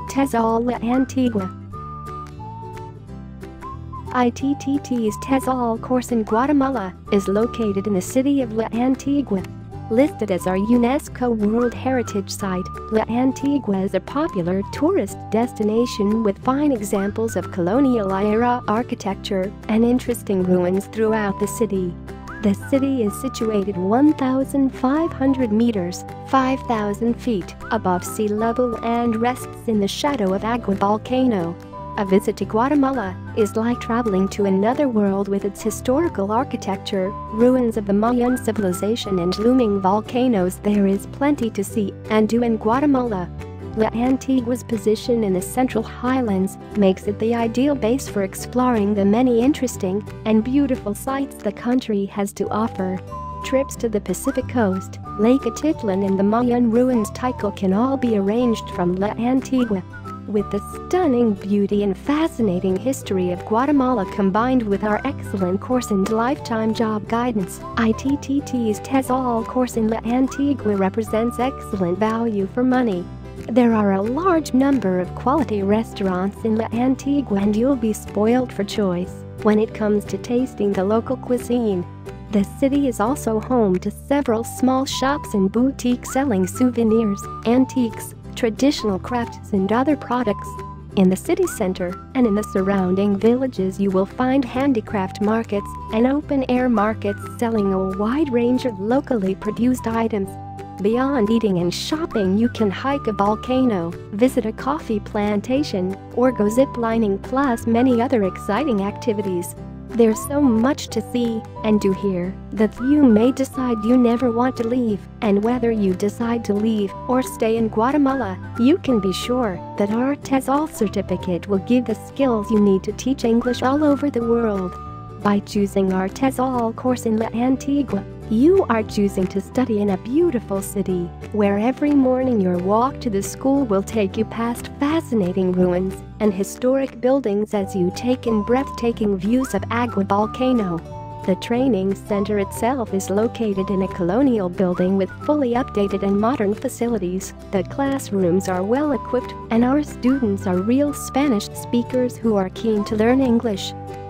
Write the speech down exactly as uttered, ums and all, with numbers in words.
TESOL La Antigua. I T T T's TESOL course in Guatemala is located in the city of La Antigua. Listed as our UNESCO World Heritage Site, La Antigua is a popular tourist destination with fine examples of colonial-era architecture and interesting ruins throughout the city. The city is situated one thousand five hundred meters (five thousand feet) above sea level and rests in the shadow of Agua Volcano. A visit to Guatemala is like traveling to another world with its historical architecture, ruins of the Mayan civilization and looming volcanoes. There is plenty to see and do in Guatemala. La Antigua's position in the central highlands makes it the ideal base for exploring the many interesting and beautiful sights the country has to offer. Trips to the Pacific coast, Lake Atitlan and the Mayan ruins Tikal can all be arranged from La Antigua. With the stunning beauty and fascinating history of Guatemala combined with our excellent course and lifetime job guidance, I T T T's TESOL course in La Antigua represents excellent value for money. There are a large number of quality restaurants in La Antigua and you'll be spoiled for choice when it comes to tasting the local cuisine. The city is also home to several small shops and boutiques selling souvenirs, antiques, traditional crafts and other products. In the city center and in the surrounding villages you will find handicraft markets and open-air markets selling a wide range of locally produced items. Beyond eating and shopping you can hike a volcano, visit a coffee plantation, or go ziplining plus many other exciting activities. There's so much to see and do here that you may decide you never want to leave, and whether you decide to leave or stay in Guatemala, you can be sure that our TESOL certificate will give the skills you need to teach English all over the world. By choosing our TESOL course in La Antigua, you are choosing to study in a beautiful city where every morning your walk to the school will take you past fascinating ruins and historic buildings as you take in breathtaking views of Agua Volcano. The training center itself is located in a colonial building with fully updated and modern facilities. The classrooms are well equipped and our students are real Spanish speakers who are keen to learn English.